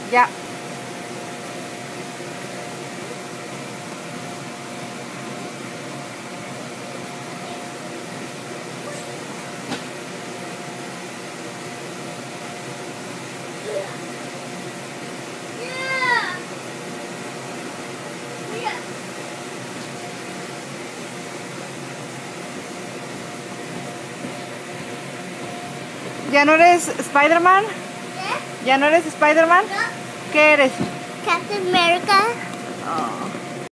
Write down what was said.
Ya. ¿Ya no eres Spider-Man? ¿Qué? ¿Ya no eres Spider-Man? No. ¿Qué eres? Captain America. Oh.